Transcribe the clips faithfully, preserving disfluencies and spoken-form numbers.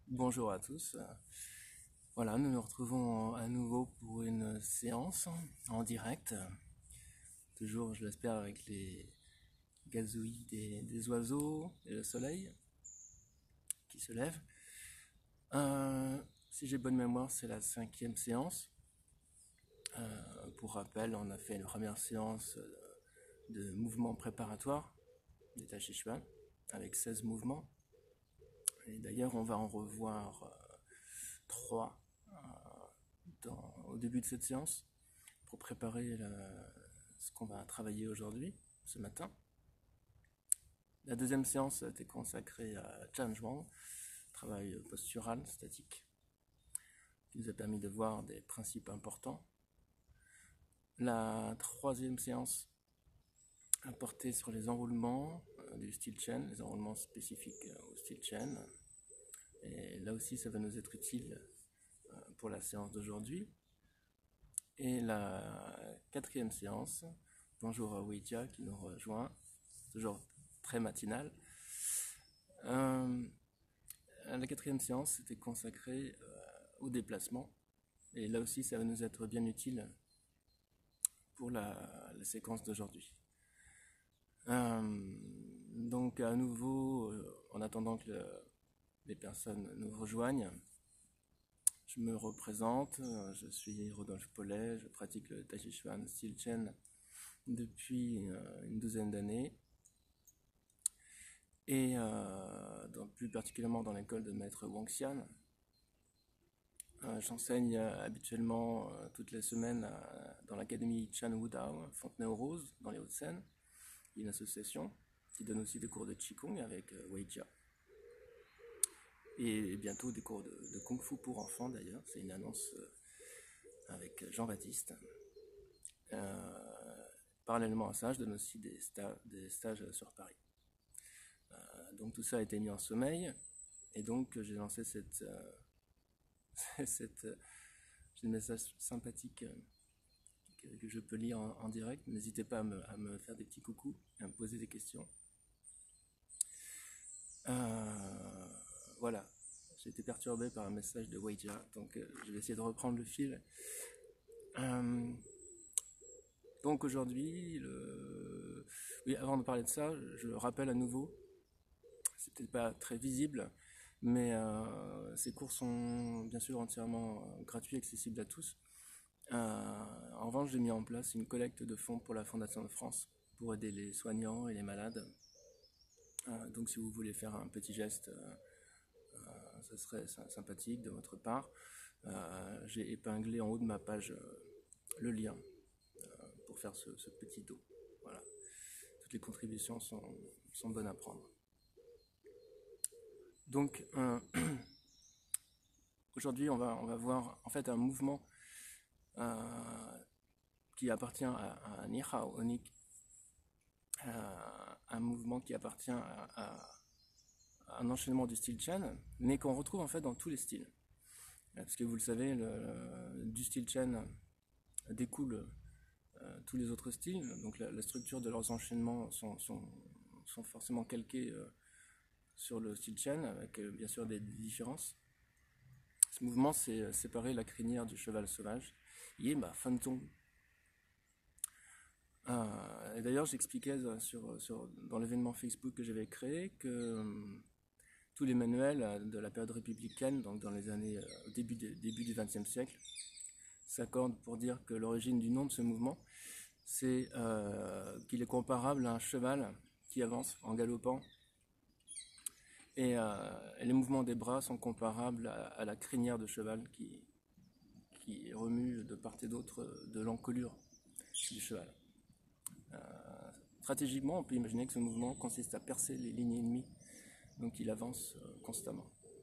Bonjour à tous. Voilà, nous nous retrouvons à nouveau pour une séance en direct. Toujours, je l'espère, avec les gazouillis des, des oiseaux et le soleil qui se lève. Euh, si j'ai bonne mémoire, c'est la cinquième séance. Euh, pour rappel, on a fait la première séance de mouvements préparatoires des Tai Chi Chuan avec seize mouvements. Et d'ailleurs, on va en revoir euh, trois dans, au début de cette séance pour préparer la, ce qu'on va travailler aujourd'hui, ce matin. La deuxième séance a été consacrée à Chan Zhuang, travail postural, statique, qui nous a permis de voir des principes importants. La troisième séance a porté sur les enroulements du style Chen, les enroulements spécifiques au style Chen. Et là aussi, ça va nous être utile pour la séance d'aujourd'hui. Et la quatrième séance, bonjour à Weijia qui nous rejoint, toujours très matinale. Euh, la quatrième séance était consacrée euh, au déplacement. Et là aussi, ça va nous être bien utile pour la, la séquence d'aujourd'hui. Euh, donc à nouveau, euh, en attendant que le, les personnes nous rejoignent, je me représente, je suis Rodolphe Paulet, je pratique le Tai Chi Chuan style Chen depuis euh, une douzaine d'années. Et euh, dans, plus particulièrement dans l'école de maître Wang Xian. Euh, J'enseigne euh, habituellement euh, toutes les semaines euh, dans l'académie Chan Wu Dao, Fontenay-aux-Roses, dans les Hauts-de-Seine, une association qui donne aussi des cours de Qigong avec euh, Weijia. Et bientôt des cours de, de Kung Fu pour enfants d'ailleurs, c'est une annonce euh, avec Jean-Baptiste. Euh, parallèlement à ça, je donne aussi des, sta des stages sur Paris. Donc tout ça a été mis en sommeil, et donc j'ai lancé cette, euh, cette euh, j'ai un message sympathique euh, que, que je peux lire en, en direct. N'hésitez pas à me, à me faire des petits coucous, et à me poser des questions. Euh, voilà, j'ai été perturbé par un message de Weijia, donc euh, je vais essayer de reprendre le fil. Euh, donc aujourd'hui, le... oui, avant de parler de ça, je rappelle à nouveau, c'est peut-être pas très visible, mais euh, ces cours sont bien sûr entièrement euh, gratuits, accessibles à tous. Euh, en revanche, j'ai mis en place une collecte de fonds pour la Fondation de France pour aider les soignants et les malades. Euh, donc si vous voulez faire un petit geste, euh, euh, ça serait sympathique de votre part. Euh, j'ai épinglé en haut de ma page euh, le lien euh, pour faire ce, ce petit dos. Voilà. Toutes les contributions sont, sont bonnes à prendre. Donc euh, aujourd'hui, on va, on va voir en fait un mouvement euh, qui appartient à, à Nihao Onik, euh, un mouvement qui appartient à, à, à un enchaînement du style Chen, mais qu'on retrouve en fait dans tous les styles. Parce que vous le savez, le, le, du style Chen découle euh, tous les autres styles, donc la, la structure de leurs enchaînements sont, sont, sont forcément calqués euh, sur le style Chen, avec euh, bien sûr des, des différences. Ce mouvement, c'est séparer la crinière du cheval sauvage, Yima Fanzong. Euh, et d'ailleurs, j'expliquais sur, sur, dans l'événement Facebook que j'avais créé que euh, tous les manuels de la période républicaine, donc dans les années euh, début, de, début du vingtième siècle, s'accordent pour dire que l'origine du nom de ce mouvement, c'est euh, qu'il est comparable à un cheval qui avance en galopant. Et, euh, et les mouvements des bras sont comparables à, à la crinière de cheval qui, qui remue de part et d'autre de l'encolure du cheval. Euh, stratégiquement, on peut imaginer que ce mouvement consiste à percer les lignes ennemies, donc il avance euh, constamment.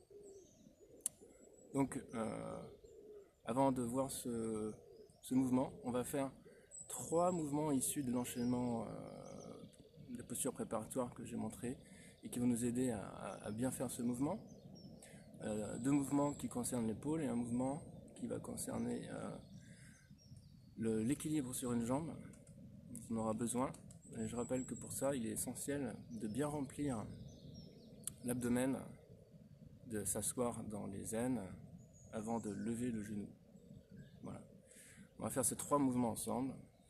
Donc, euh, avant de voir ce, ce mouvement, on va faire trois mouvements issus de l'enchaînement euh, de posture préparatoire que j'ai montré et qui vont nous aider à, à, à bien faire ce mouvement. Euh, deux mouvements qui concernent l'épaule et un mouvement qui va concerner euh, l'équilibre sur une jambe dont on aura besoin. Et je rappelle que pour ça, il est essentiel de bien remplir l'abdomen de s'asseoir dans les zen avant de lever le genou. Voilà. On va faire ces trois mouvements ensemble.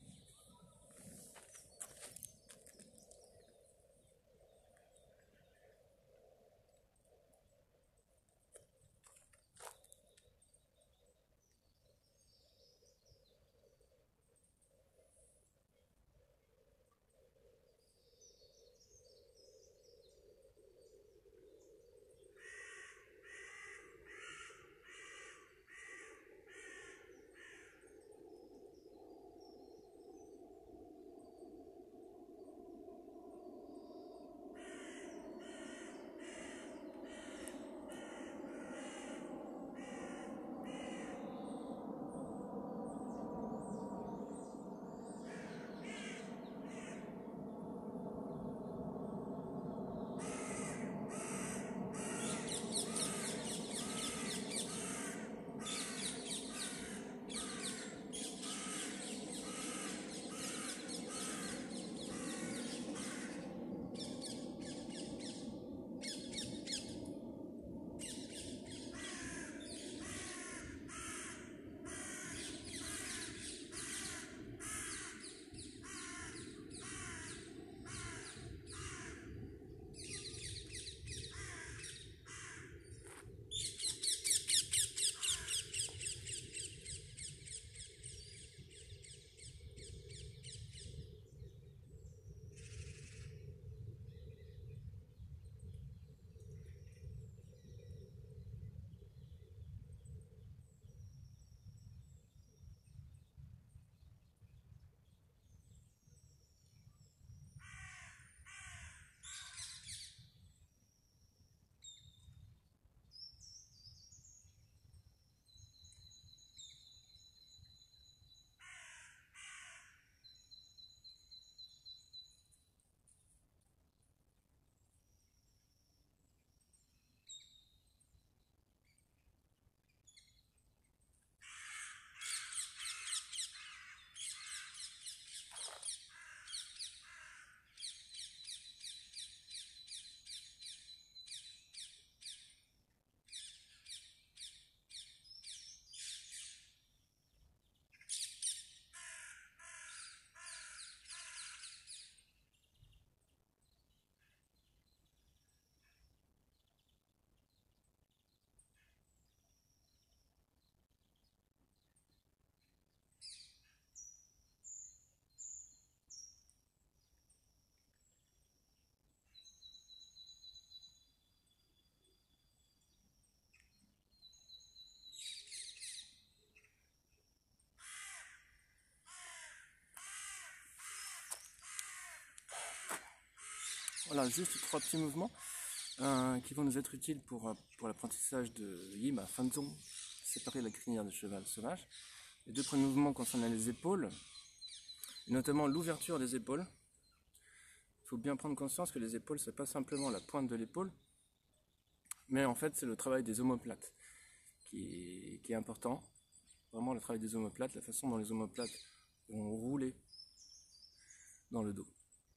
Voilà, juste trois petits mouvements euh, qui vont nous être utiles pour, euh, pour l'apprentissage de Yima Fanzong, séparer la crinière du cheval sauvage. Les deux premiers mouvements concernent les épaules, et notamment l'ouverture des épaules. Il faut bien prendre conscience que les épaules, ce n'est pas simplement la pointe de l'épaule, mais en fait c'est le travail des omoplates qui est, qui est important. Vraiment le travail des omoplates, la façon dont les omoplates vont rouler dans le dos.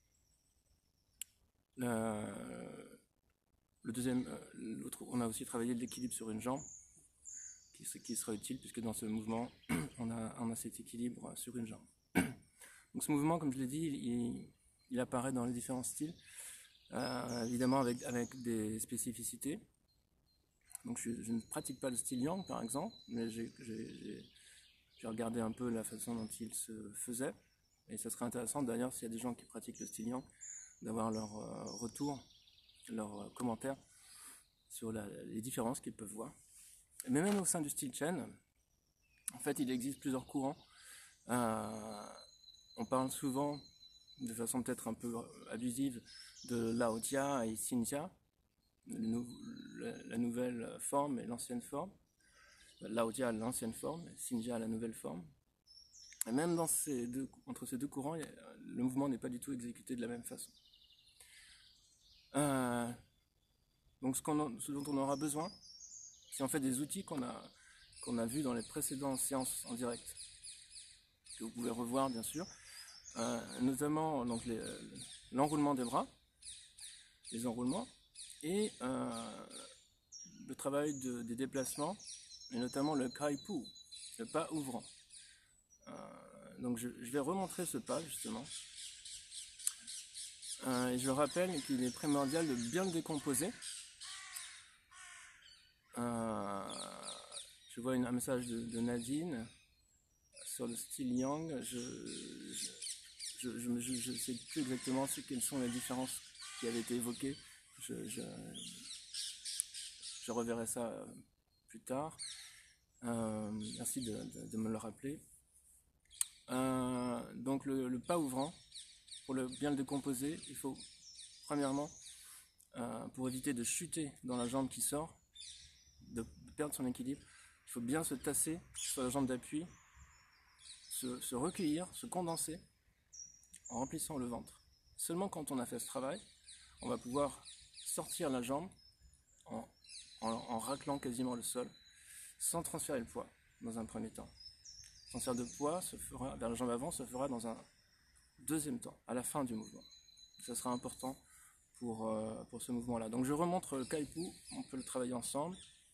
Le, le deuxième, l'autre, on a aussi travaillé l'équilibre sur une jambe, qui, qui sera utile puisque dans ce mouvement, on a, on a cet équilibre sur une jambe. Donc ce mouvement, comme je l'ai dit, il, il apparaît dans les différents styles, euh, évidemment avec, avec des spécificités. Donc je, je ne pratique pas le style yang par exemple, mais j'ai regardé un peu la façon dont il se faisait. Et ça serait intéressant d'ailleurs s'il y a des gens qui pratiquent le style yang, d'avoir leur euh, retour, leurs euh, commentaires sur la, les différences qu'ils peuvent voir. Mais même au sein du style Chen, en fait il existe plusieurs courants. Euh, on parle souvent, de façon peut-être un peu abusive, de Lao Tia et Xin Jia, nou la, la nouvelle forme et l'ancienne forme. Lao Tia l'ancienne forme, Xin Jia la nouvelle forme. Et même dans ces deux, entre ces deux courants, le mouvement n'est pas du tout exécuté de la même façon. Euh, donc ce, qu'on, ce dont on aura besoin, c'est en fait des outils qu'on a, qu'on a vus dans les précédentes séances en direct, que vous pouvez revoir bien sûr, euh, notamment donc l'enroulement des bras, les enroulements, et euh, le travail de, des déplacements, et notamment le kaipu, le pas ouvrant. Euh, donc je, je vais remontrer ce pas justement. Euh, et je rappelle qu'il est primordial de bien le décomposer. Euh, je vois une, un message de, de Nadine sur le style Yang. Je je, je, je, je sais plus exactement quelles sont les différences qui avaient été évoquées. Je, je, je reverrai ça plus tard. Euh, merci de, de, de me le rappeler. Euh, donc le, le pas ouvrant, pour le, bien le décomposer, il faut premièrement, euh, pour éviter de chuter dans la jambe qui sort, de perdre son équilibre, il faut bien se tasser sur la jambe d'appui, se, se recueillir, se condenser en remplissant le ventre. Seulement quand on a fait ce travail, on va pouvoir sortir la jambe en, en, en raclant quasiment le sol, sans transférer le poids dans un premier temps. Le transfert de poids se fera, vers la jambe avant se fera dans un deuxième temps, à la fin du mouvement. Ça sera important pour, euh, pour ce mouvement-là. Donc je remontre le kaipu, on peut le travailler ensemble.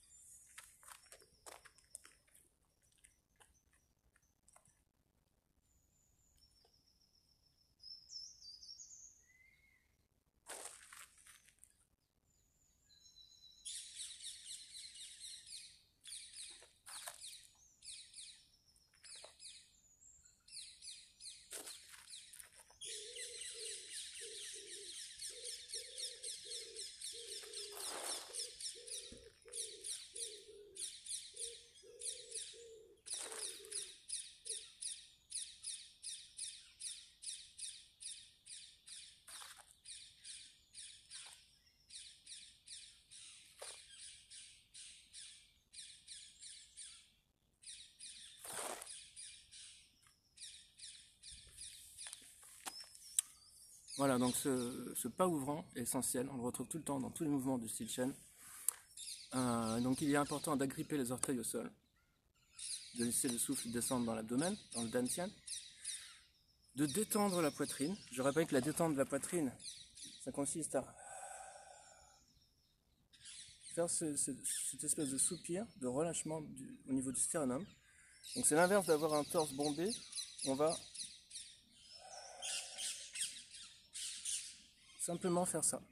Voilà, donc ce, ce pas ouvrant est essentiel, on le retrouve tout le temps dans tous les mouvements du style Chen. Euh, donc il est important d'agripper les orteils au sol, de laisser le souffle descendre dans l'abdomen, dans le dantian, de détendre la poitrine. Je rappelle que la détente de la poitrine, ça consiste à faire ce, ce, cette espèce de soupir, de relâchement du, au niveau du sternum. Donc c'est l'inverse d'avoir un torse bombé, on va simplement faire ça.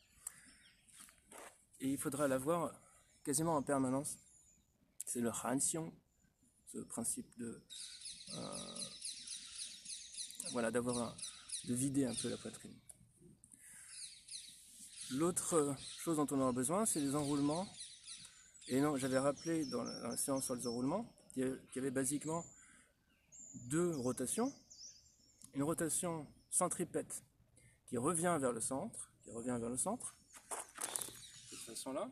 Et il faudra l'avoir quasiment en permanence. C'est le hanxiong, ce principe de euh, voilà, d'avoir un, de vider un peu la poitrine. L'autre chose dont on aura besoin, c'est les enroulements. Et non, j'avais rappelé dans la, dans la séance sur les enroulements qu'il y avait basiquement deux rotations. Une rotation centripète qui revient vers le centre, qui revient vers le centre, de cette façon-là.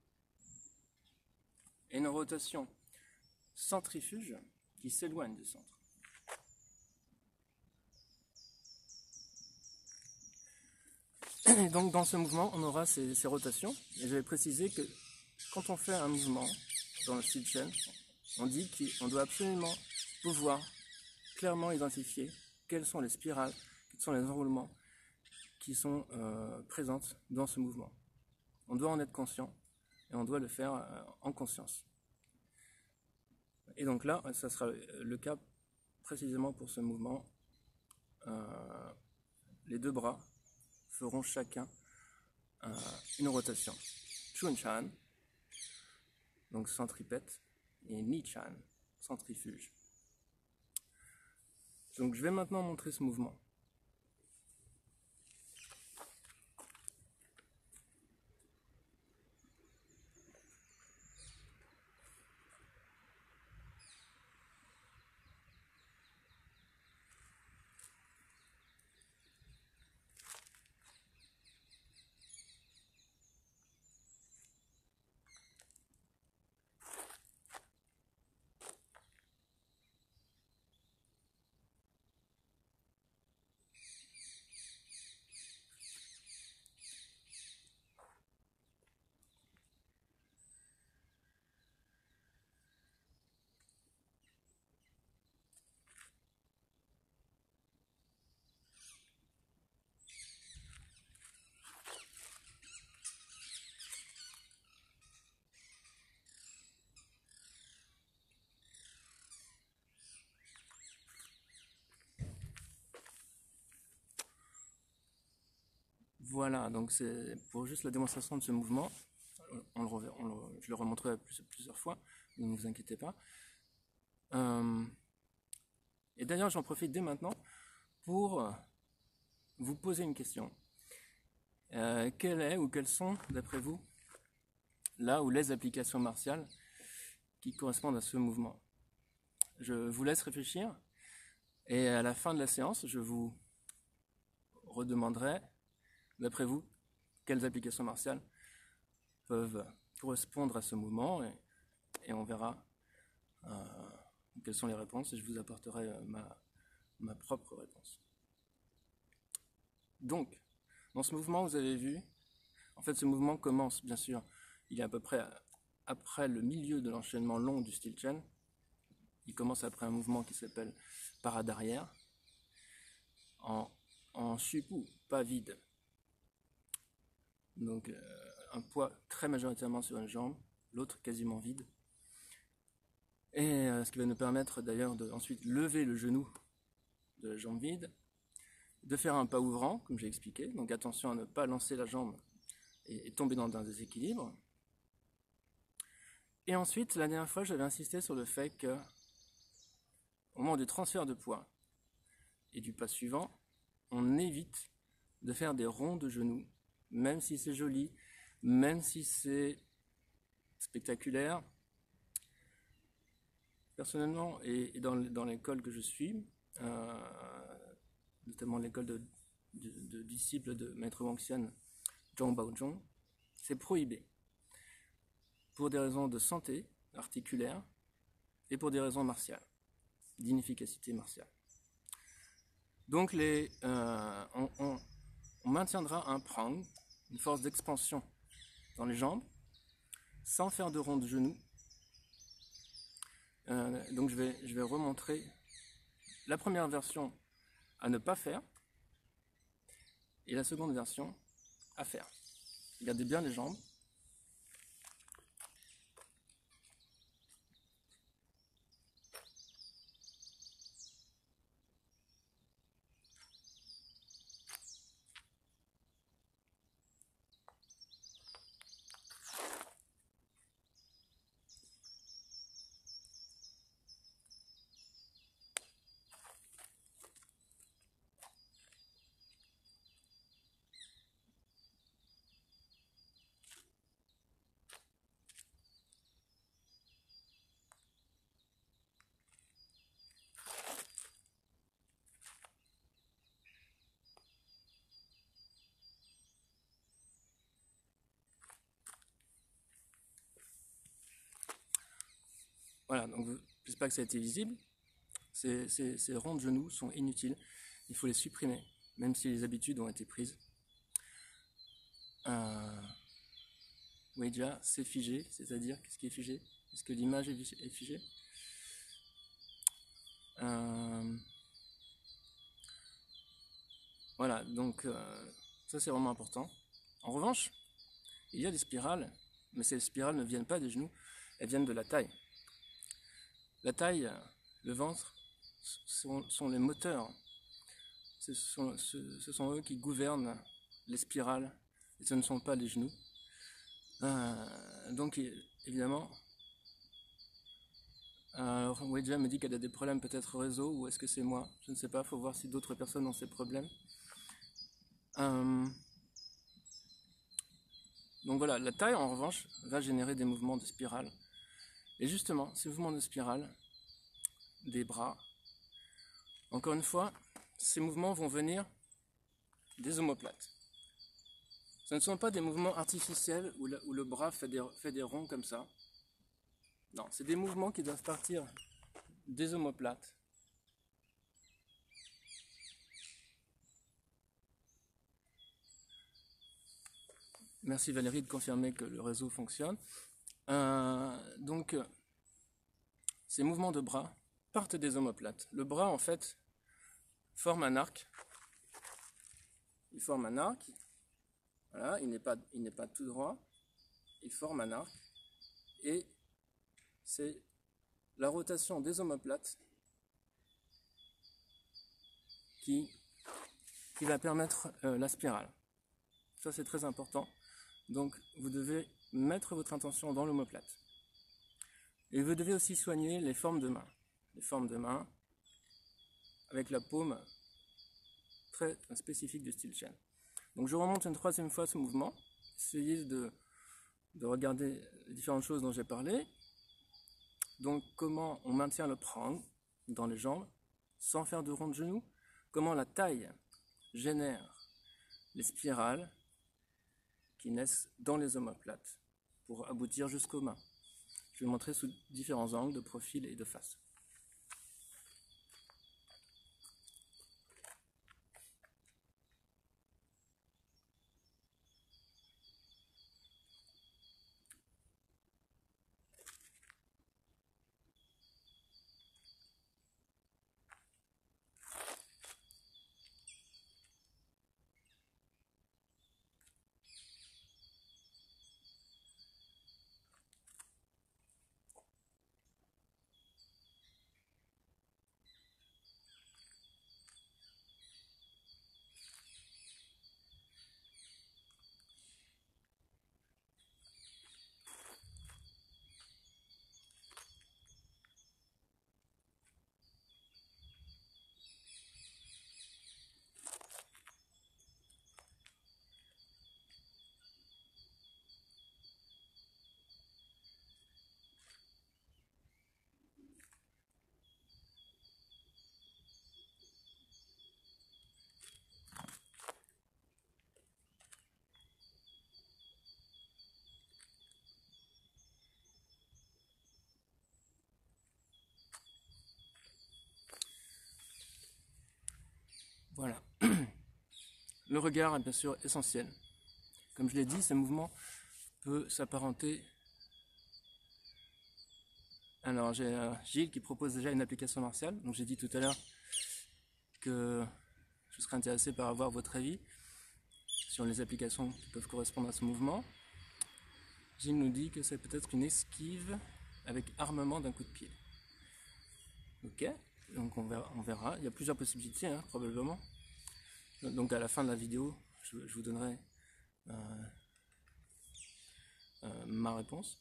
Et une rotation centrifuge qui s'éloigne du centre. Et donc dans ce mouvement, on aura ces, ces rotations. Et j'avais précisé que quand on fait un mouvement dans le style Chen, on dit qu'on doit absolument pouvoir clairement identifier quelles sont les spirales, quels sont les enroulements qui sont euh, présentes dans ce mouvement. On doit en être conscient et on doit le faire euh, en conscience. Et donc là, ça sera le cas précisément pour ce mouvement. Euh, les deux bras feront chacun euh, une rotation. Chun-chan, donc centripète, et Ni-chan, centrifuge. Donc je vais maintenant montrer ce mouvement. Voilà, donc c'est pour juste la démonstration de ce mouvement. On le reverra, on le, je le remontrerai plus, plusieurs fois, ne vous inquiétez pas. Euh, et d'ailleurs, j'en profite dès maintenant pour vous poser une question. Euh, quelle est ou quelles sont, d'après vous, là ou les applications martiales qui correspondent à ce mouvement? Je vous laisse réfléchir et à la fin de la séance, je vous redemanderai, d'après vous, quelles applications martiales peuvent correspondre à ce mouvement et, et on verra euh, quelles sont les réponses et je vous apporterai euh, ma, ma propre réponse. Donc, dans ce mouvement, vous avez vu, en fait ce mouvement commence, bien sûr, il est à peu près après le milieu de l'enchaînement long du style Chen. Il commence après un mouvement qui s'appelle parade arrière, en, en chupu, pas vide. Donc euh, un poids très majoritairement sur une jambe, l'autre quasiment vide. Et euh, ce qui va nous permettre d'ailleurs de ensuite lever le genou de la jambe vide, de faire un pas ouvrant, comme j'ai expliqué. Donc attention à ne pas lancer la jambe et, et tomber dans un déséquilibre. Et ensuite, la dernière fois, j'avais insisté sur le fait que au moment du transfert de poids et du pas suivant, on évite de faire des ronds de genoux, même si c'est joli, même si c'est spectaculaire. Personnellement, et, et dans, dans l'école que je suis, euh, notamment l'école de, de, de disciples de maître Wang Xian, Zhong Baozhong, c'est prohibé pour des raisons de santé articulaire et pour des raisons martiales, d'inefficacité martiale. Donc les, euh, on, on, on maintiendra un prang, une force d'expansion dans les jambes, sans faire de rond de genoux. Euh, donc je vais, je vais remontrer la première version à ne pas faire et la seconde version à faire. Regardez bien les jambes. Voilà, donc j'espère que ça a été visible. Ces, ces, ces ronds de genoux sont inutiles. Il faut les supprimer, même si les habitudes ont été prises. Euh, oui, déjà, c'est figé, c'est-à-dire, qu'est-ce qui est figé? Est-ce que l'image est figée? euh, Voilà, donc euh, ça c'est vraiment important. En revanche, il y a des spirales, mais ces spirales ne viennent pas des genoux, elles viennent de la taille. La taille, le ventre, sont, sont les moteurs. Ce sont, ce, ce sont eux qui gouvernent les spirales, et ce ne sont pas les genoux. Euh, donc évidemment, alors Weidja me dit qu'elle a des problèmes peut-être réseau, ou est-ce que c'est moi? Je ne sais pas, il faut voir si d'autres personnes ont ces problèmes. Euh, donc voilà, la taille en revanche va générer des mouvements de spirale. Et justement, ces mouvements de spirale des bras, encore une fois, ces mouvements vont venir des omoplates. Ce ne sont pas des mouvements artificiels où le, où le bras fait des, fait des ronds comme ça. Non, c'est des mouvements qui doivent partir des omoplates. Merci Valérie de confirmer que le réseau fonctionne. Euh, donc, ces mouvements de bras partent des omoplates. Le bras, en fait, forme un arc. Il forme un arc. Voilà, il n'est pas, il n'est pas tout droit. Il forme un arc. Et c'est la rotation des omoplates qui, qui va permettre euh, la spirale. Ça, c'est très important. Donc, vous devez mettre votre intention dans l'omoplate. Et vous devez aussi soigner les formes de main. Les formes de main avec la paume très spécifique du style Chen. Donc, je remonte une troisième fois ce mouvement. Essayez de, de regarder les différentes choses dont j'ai parlé. Donc, comment on maintient le prang dans les jambes sans faire de rond de genou. Comment la taille génère les spirales qui naissent dans les omoplates pour aboutir jusqu'aux mains. Je vais montrer sous différents angles de profil et de face. Voilà. Le regard est bien sûr essentiel. Comme je l'ai dit, ce mouvement peut s'apparenter. Alors, j'ai euh, Gilles qui propose déjà une application martiale. Donc, j'ai dit tout à l'heure que je serais intéressé par avoir votre avis sur les applications qui peuvent correspondre à ce mouvement. Gilles nous dit que c'est peut-être une esquive avec armement d'un coup de pied. Ok, donc on verra. On verra. Il y a plusieurs possibilités, hein, probablement. Donc, à la fin de la vidéo, je, je vous donnerai euh, euh, ma réponse.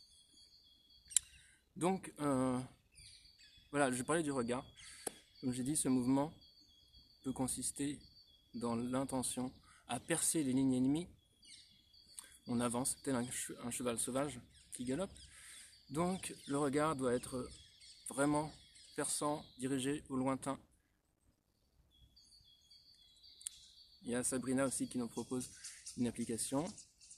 Donc, euh, voilà, je parlais du regard. Comme j'ai dit, ce mouvement peut consister dans l'intention à percer les lignes ennemies. On avance tel un, che un cheval sauvage qui galope. Donc, le regard doit être vraiment perçant, dirigé au lointain. Il y a Sabrina aussi qui nous propose une application.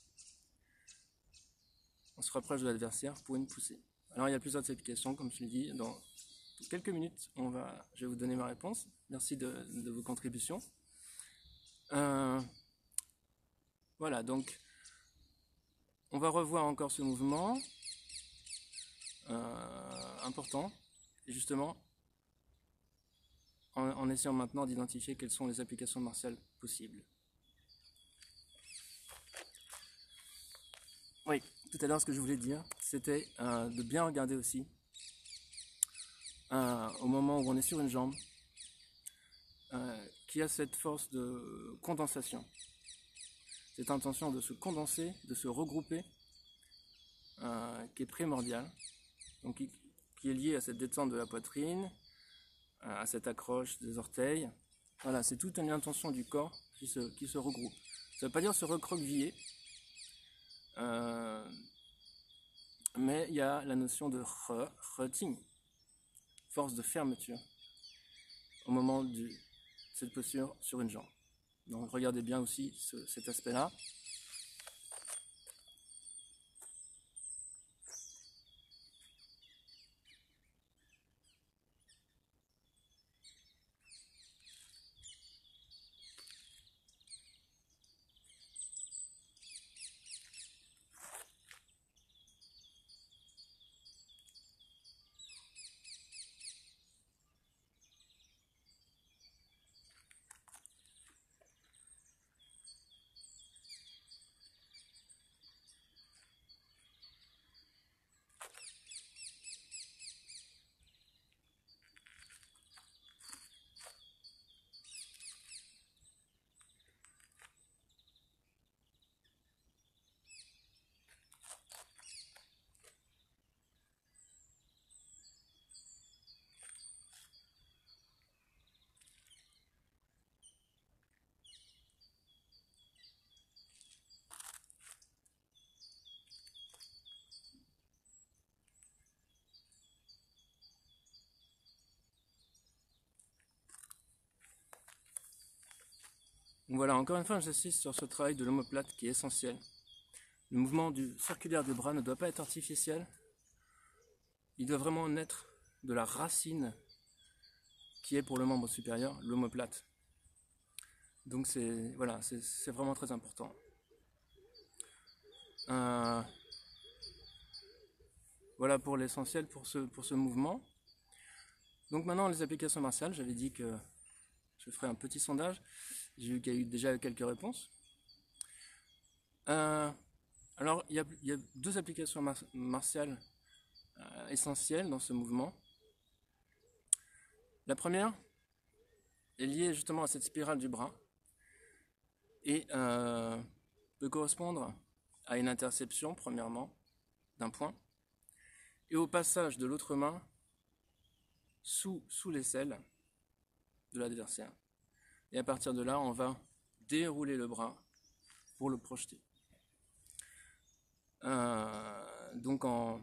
On se rapproche de l'adversaire pour une poussée. Alors, il y a plusieurs applications, comme je l'ai dit. Dans quelques minutes, on va, je vais vous donner ma réponse. Merci de, de vos contributions. Euh, voilà, donc, on va revoir encore ce mouvement. Euh, important. Et justement, en, en essayant maintenant d'identifier quelles sont les applications martiales possibles. Oui, tout à l'heure, ce que je voulais dire, c'était euh, de bien regarder aussi, euh, au moment où on est sur une jambe, euh, qui a cette force de condensation, cette intention de se condenser, de se regrouper, euh, qui est primordiale, donc qui, qui est liée à cette détente de la poitrine, à cette accroche des orteils. Voilà, c'est toute une intention du corps qui se, qui se regroupe. Ça ne veut pas dire se recroqueviller, euh, mais il y a la notion de re-ting, force de fermeture, au moment de cette posture sur une jambe. Donc regardez bien aussi ce, cet aspect-là. Donc voilà, encore une fois, j'insiste sur ce travail de l'omoplate qui est essentiel. Le mouvement du circulaire du bras ne doit pas être artificiel. Il doit vraiment naître de la racine qui est pour le membre supérieur, l'omoplate. Donc c'est voilà, c'est vraiment très important. Euh, voilà pour l'essentiel pour ce, pour ce mouvement. Donc maintenant les applications martiales, j'avais dit que je ferai un petit sondage. J'ai vu qu'il y a eu déjà quelques réponses. Euh, alors il y, a, il y a deux applications mar martiales euh, essentielles dans ce mouvement. La première est liée justement à cette spirale du bras et euh, peut correspondre à une interception premièrement d'un point et au passage de l'autre main sous, sous l'aisselle de l'adversaire. Et à partir de là, on va dérouler le bras pour le projeter. Euh, donc en,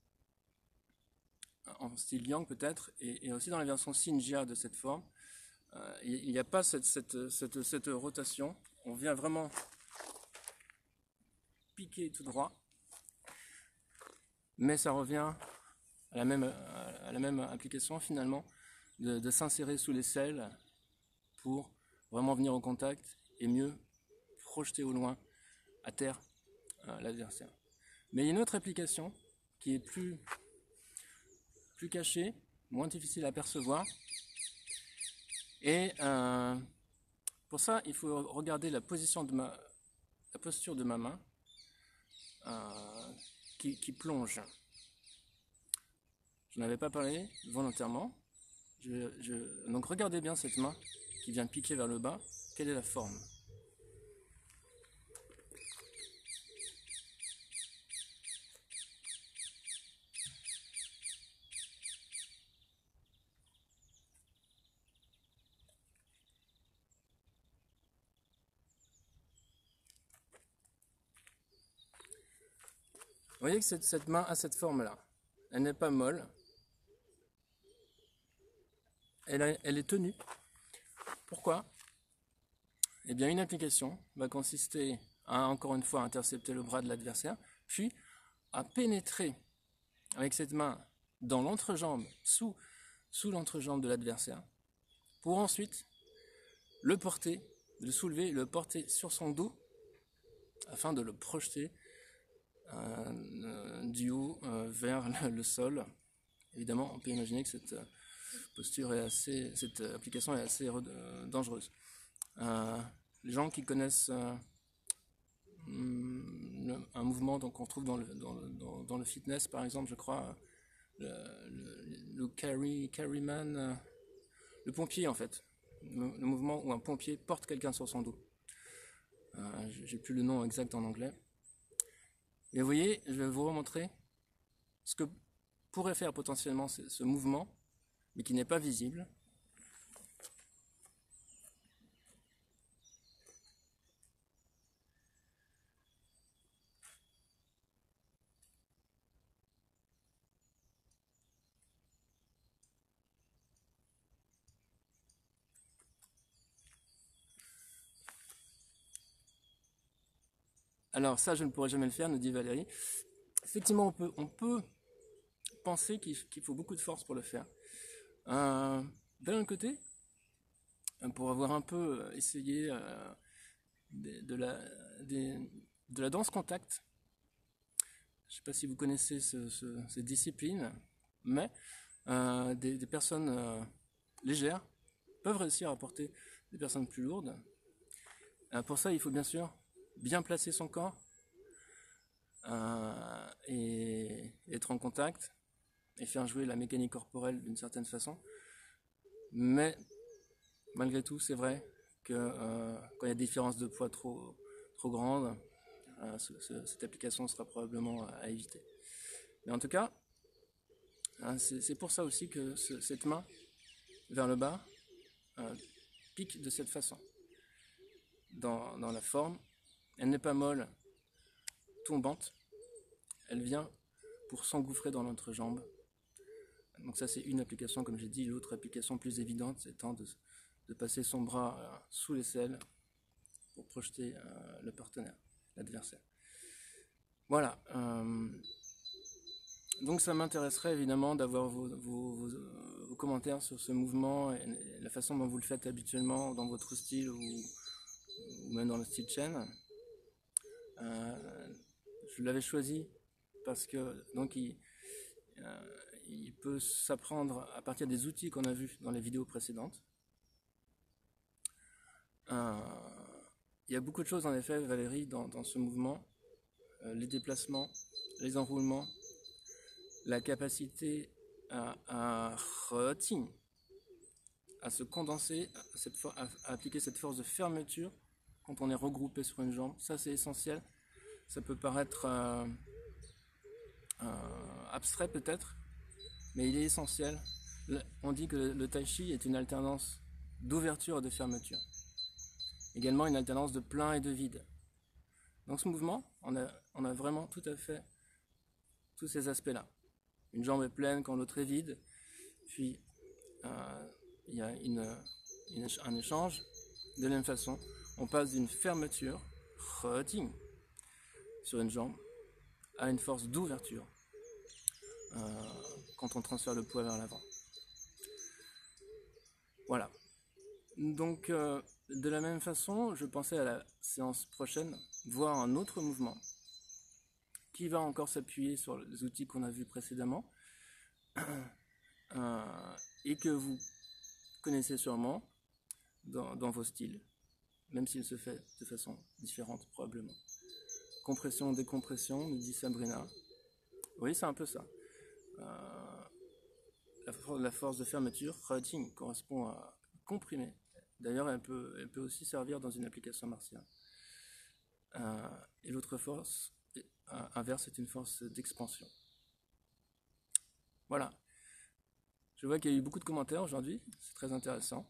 en style yang peut-être, et, et aussi dans la version Shinjia de cette forme, euh, il n'y a pas cette, cette, cette, cette rotation. On vient vraiment piquer tout droit, mais ça revient à la même, à la même application finalement, de, de s'insérer sous l'aisselle pour vraiment venir au contact et mieux projeter au loin, à terre, euh, l'adversaire. Mais il y a une autre application qui est plus, plus cachée, moins difficile à percevoir. Et euh, pour ça, il faut regarder la position de ma, la posture de ma main euh, qui, qui plonge. Je n'avais pas parlé volontairement. Je, je, donc regardez bien cette main qui vient piquer vers le bas. Quelle est la forme ? Vous voyez que cette, cette main a cette forme-là. Elle n'est pas molle. Elle, a, elle est tenue. Pourquoi ? Eh bien, une application va consister à, encore une fois, intercepter le bras de l'adversaire, puis à pénétrer avec cette main dans l'entrejambe, sous, sous l'entrejambe de l'adversaire, pour ensuite le porter, le soulever, le porter sur son dos, afin de le projeter euh, du haut euh, vers le, le sol. Évidemment, on peut imaginer que cette euh, posture est assez, cette application est assez euh, dangereuse. Euh, les gens qui connaissent euh, le, un mouvement qu'on trouve dans le, dans, le, dans, dans le fitness, par exemple, je crois, le, le, le carry, carryman, euh, le pompier en fait, le, le mouvement où un pompier porte quelqu'un sur son dos. Euh, j'ai plus le nom exact en anglais. Et vous voyez, je vais vous remontrer ce que pourrait faire potentiellement ce, ce mouvement, mais qui n'est pas visible. Alors ça, je ne pourrais jamais le faire, nous dit Valérie. Effectivement, on peut, on peut penser qu'il qu'il faut beaucoup de force pour le faire. Euh, D'un autre côté, pour avoir un peu essayé euh, de, de, la, de, de la danse contact, je ne sais pas si vous connaissez ce, ce, cette discipline, mais euh, des, des personnes euh, légères peuvent réussir à porter des personnes plus lourdes. Euh, pour ça, il faut bien sûr bien placer son corps euh, et être en contact et faire jouer la mécanique corporelle d'une certaine façon. Mais malgré tout, c'est vrai que euh, quand il y a des différences de poids trop, trop grandes, euh, ce, ce, cette application sera probablement à, à éviter. Mais en tout cas, hein, c'est pour ça aussi que ce, cette main vers le bas euh, pique de cette façon. Dans, dans la forme, elle n'est pas molle, tombante, elle vient pour s'engouffrer dans l'entrejambe. Donc ça c'est une application comme j'ai dit, l'autre application plus évidente étant de, de passer son bras euh, sous l'aisselle pour projeter euh, le partenaire, l'adversaire. Voilà. Euh, donc ça m'intéresserait évidemment d'avoir vos, vos, vos, vos commentaires sur ce mouvement et, et la façon dont vous le faites habituellement dans votre style ou, ou même dans le style chaîne. Euh, je l'avais choisi parce que donc il, euh, il peut s'apprendre à partir des outils qu'on a vus dans les vidéos précédentes. Euh, il y a beaucoup de choses en effet, Valérie, dans, dans ce mouvement. Euh, les déplacements, les enroulements, la capacité à, à routine, à se condenser, à, cette à, à appliquer cette force de fermeture quand on est regroupé sur une jambe. Ça, c'est essentiel. Ça peut paraître euh, euh, abstrait peut-être, mais il est essentiel. Le, on dit que le, le tai chi est une alternance d'ouverture et de fermeture. Également une alternance de plein et de vide. Dans ce mouvement, on a, on a vraiment tout à fait tous ces aspects-là. Une jambe est pleine quand l'autre est vide, puis euh, il y a une, une, un échange. De la même façon, on passe d'une fermeture, routine, sur une jambe, à une force d'ouverture euh, quand on transfère le poids vers l'avant. Voilà. Donc, euh, de la même façon, je pensais à la séance prochaine, voir un autre mouvement qui va encore s'appuyer sur les outils qu'on a vus précédemment euh, et que vous connaissez sûrement dans, dans vos styles, même s'il se fait de façon différente probablement. Compression, décompression, nous dit Sabrina. Oui, c'est un peu ça. Euh, la, for la force de fermeture, routine, correspond à comprimer. D'ailleurs, elle peut, elle peut aussi servir dans une application martiale. Euh, et l'autre force, euh, inverse, est une force d'expansion. Voilà. Je vois qu'il y a eu beaucoup de commentaires aujourd'hui, c'est très intéressant.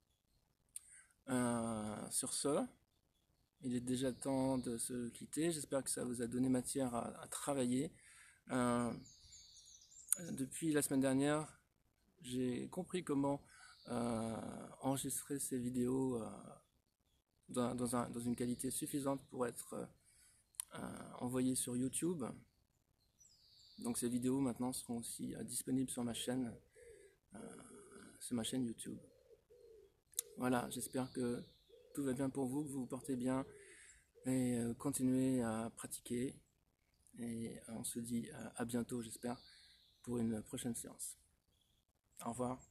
Euh, sur ce, il est déjà temps de se quitter. J'espère que ça vous a donné matière à, à travailler. Euh, depuis la semaine dernière, j'ai compris comment euh, enregistrer ces vidéos euh, dans, dans, un, dans une qualité suffisante pour être euh, envoyées sur YouTube. Donc ces vidéos maintenant seront aussi euh, disponibles sur ma chaîne, euh, sur ma chaîne YouTube. Voilà, j'espère que tout va bien pour vous, que vous vous portez bien et euh, continuez à pratiquer. Et on se dit à bientôt, j'espère, pour une prochaine séance. Au revoir.